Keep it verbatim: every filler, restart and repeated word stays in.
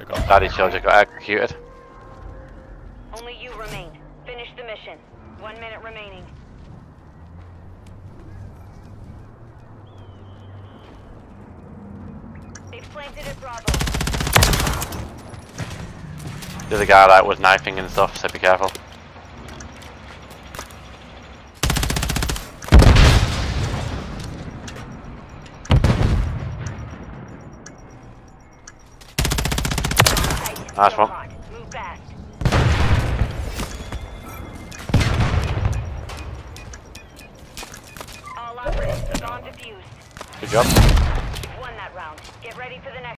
Daddy soldier got executed. Only you remain. Finish the mission. One minute remaining. They've planted at Bravo. The other guy that was knifing and stuff, so be careful. Nice one. Move fast. All operatives, bomb defused. Good job. You've won that round. Get ready for the next.